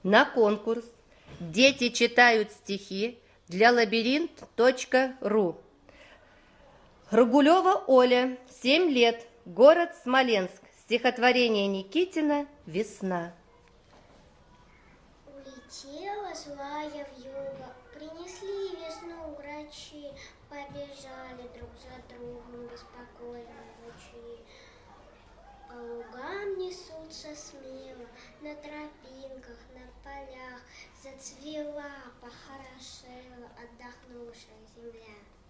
на конкурс «Дети читают стихи» для лабиринт.ру. Рогулева Оля, 7 лет, город Смоленск. Стихотворение Никитина «Весна». Улетела злая вьюга, принесли весну врачи, побежали друг за другом беспокойные лучи. По лугам несутся смело, на тропинках, на полях зацвела, похорошела отдохнувшая земля.